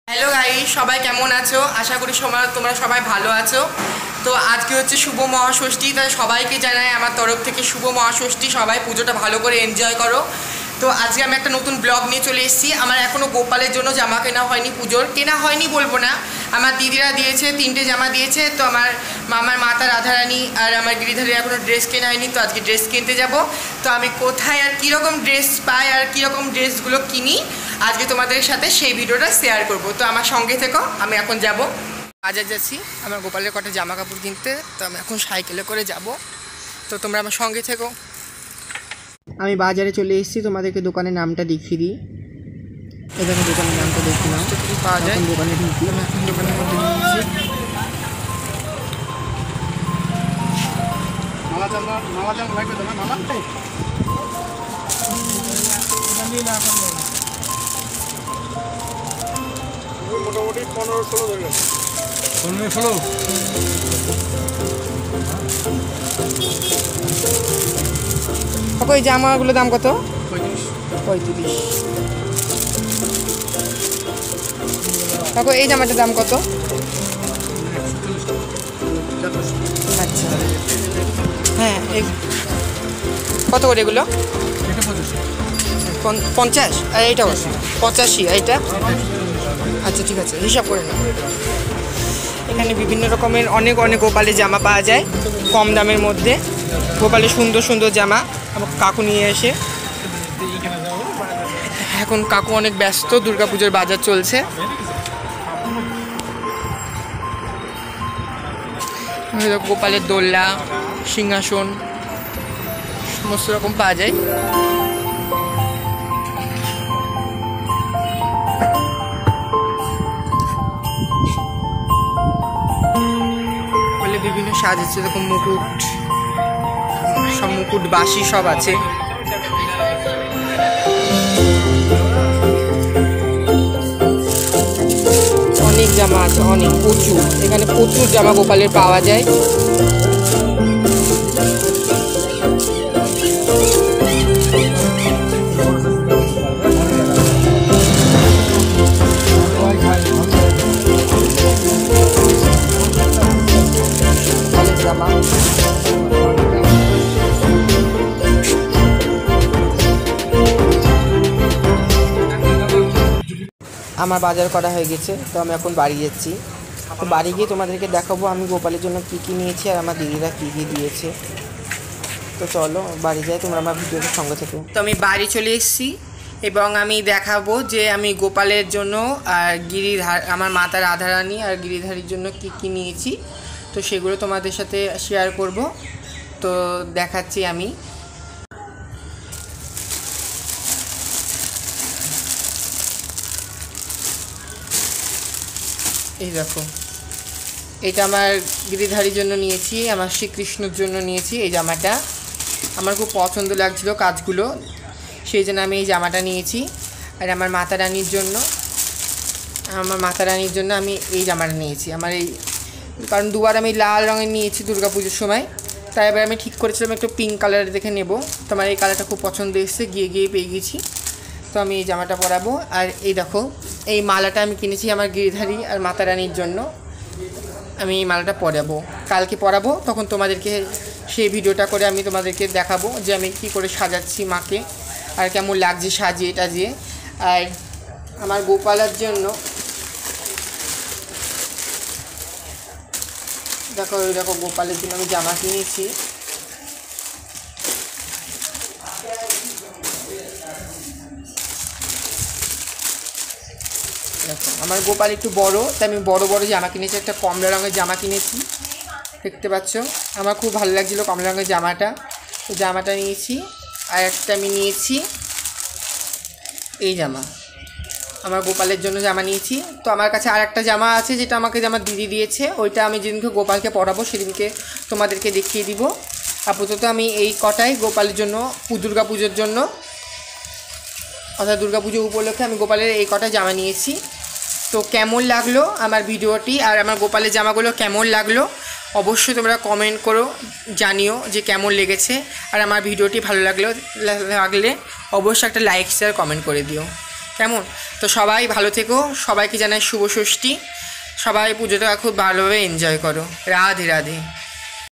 Hello guys, সবাই কেমন আছো? আশা করি তোমরা সবাই ভালো আছো। তো আজকে হচ্ছে শুভ মহাষষ্ঠী, তাই সবাইকে জানাই আমার তরফ থেকে শুভ মহাষষ্ঠী। সবাই পুজোটা ভালো করে এনজয় করো। তো আজকে আমি একটা নতুন ব্লগ নিয়ে চলে এসেছি। আমার এখনও গোপালের জন্য জামা কেনা হয়নি, পুজোর কেনা হয়নি বলবো না, আমার দিদিরা দিয়েছে, 3টে জামা দিয়েছে। তো আমার মামার মাতা রাধারানী আর আমার গিরিধারীর এখনও ড্রেস কেনা হয়নি। তো আজকে ড্রেস কিনতে যাব। তো আমি কোথায় আর কীরকম ড্রেস পাই আর কীরকম ড্রেসগুলো কিনি আজকে তোমাদের সাথে সেই ভিডিওটা শেয়ার করব। তো আমার সঙ্গে থেকো। আমি এখন যাব বাজার যাচ্ছি আমার গোপালের কটা জামা কাপড় কিনতে। তো আমি এখন সাইকেলে করে যাব। তো তোমরা আমার সঙ্গে থেকো। আমি বাজারে চলে এসেছি, তোমাদেরকে দোকানের নামটা দেখিয়ে দিই। এখানে দোকানের নামটা দেখলাম পাওয়া যায়। দোকানে ঢুকি, এখন দোকানের মধ্যে মোটামুটি 15-16 ধরে গেছে। 15-16 ওই জামাগুলোর দাম কত? 35। কাকু এই জামাটার দাম কত? আচ্ছা, হ্যাঁ কত করে এগুলো? 50 আর এইটা 85। এইটা আচ্ছা ঠিক আছে, হিসাব করে নাও। এখানে বিভিন্ন রকমের অনেক গোপালের জামা পাওয়া যায় কম দামের মধ্যে। গোপালের সুন্দর সুন্দর জামা আমার কাকু নিয়ে এসে। এখন কাকু অনেক ব্যস্ত, দুর্গাপুজোর বাজার চলছে। গোপালের দোলনা, সিংহাসন সমস্ত রকম পাওয়া যায়। বিভিন্ন সাজ আছে, এরকম মুকুট, সব মুকুট বাসি সব আছে। অনেক জামা আছে, অনেক প্রচুর। এখানে প্রচুর জামা গোপালের পাওয়া যায়। আমার বাজার করা হয়ে গেছে। তো আমি এখন বাড়ি যাচ্ছি। তো বাড়ি গিয়ে তোমাদেরকে দেখাবো আমি গোপালের জন্য কী কী নিয়েছি আর আমার দিদিরা কী কী দিয়েছে। তো চলো বাড়ি যাই, তোমরা আমার ভিডিওটার সঙ্গে থেকো। তো আমি বাড়ি চলে এসেছি এবং আমি দেখাবো যে আমি গোপালের জন্য আর আমার মাতা রাধারানী আর গিরিধারীর জন্য কী কী নিয়েছি। তো সেগুলো তোমাদের সাথে শেয়ার করব। তো দেখাচ্ছি আমি। এই দেখো, এটা আমার গিরিধারীর জন্য নিয়েছি, আমার শ্রীকৃষ্ণর জন্য নিয়েছি। এই জামাটা আমার খুব পছন্দ লাগছিল কাজগুলো, সেই জন্য আমি এই জামাটা নিয়েছি। আর আমার মাতা রানীর জন্য আমি এই জামাটা নিয়েছি। আমার এই কারণ দুবার আমি লাল রঙের নিয়েছি দুর্গাপুজোর সময়, তাই এবার আমি ঠিক করেছিলাম একটু পিঙ্ক কালারের দেখে নেব। তো আমার এই কালারটা খুব পছন্দ এসেছে, গিয়ে পেয়ে গেছি। তো আমি এই জামাটা পরাবো। আর এই দেখো, এই মালাটা আমি কিনেছি আমার গিরিধারী আর মাতা রানীর জন্য। আমি এই মালাটা পরাবো, কালকে পরাবো। তখন তোমাদেরকে সেই ভিডিওটা করে আমি তোমাদেরকে দেখাবো যে আমি কী করে সাজাচ্ছি মাকে আর কেমন লাগছে সাজিয়ে টাজিয়ে। আর আমার গোপালের জন্য দেখো গোপালের জন্য আমি জামা কিনেছি। আমার গোপাল একটু বড়, তাই আমি বড় জামা কিনেছি। একটা কমলা রঙের জামা কিনেছি, দেখতে পাচ্ছ। আমার খুব ভালো লাগছিলো কমলা রঙের জামাটা, তো জামাটা নিয়েছি। আর একটা আমি নিয়েছি এই জামা, আমার গোপালের জন্য জামা নিয়েছি। তো আমার কাছে আর একটা জামা আছে যেটা আমাকে আমার দিদি দিয়েছে, ওইটা আমি যেদিনকে গোপালকে পরাবো সেদিনকে তোমাদেরকে দেখিয়ে দিব। আপাতত আমি এই কটাই গোপালের জন্য দুর্গাপুজোর জন্য, অর্থাৎ দুর্গাপুজো উপলক্ষে আমি গোপালের এই কটা জামা নিয়েছি। তো কেমন লাগলো আমার ভিডিওটি আর আমার গোপালের জামাগুলো কেমন লাগলো অবশ্যই তোমরা কমেন্ট করো, জানিও যে কেমন লেগেছে। আর আমার ভিডিওটি ভালো লাগলে অবশ্যই একটা লাইক শেয়ার কমেন্ট করে দিও। কেমন? তো সবাই ভালো থেকো, সবাইকে জানাই শুভ ষষ্ঠী, সবাই পুজোটা খুব ভালোভাবে এনজয় করো। রাধে রাধে।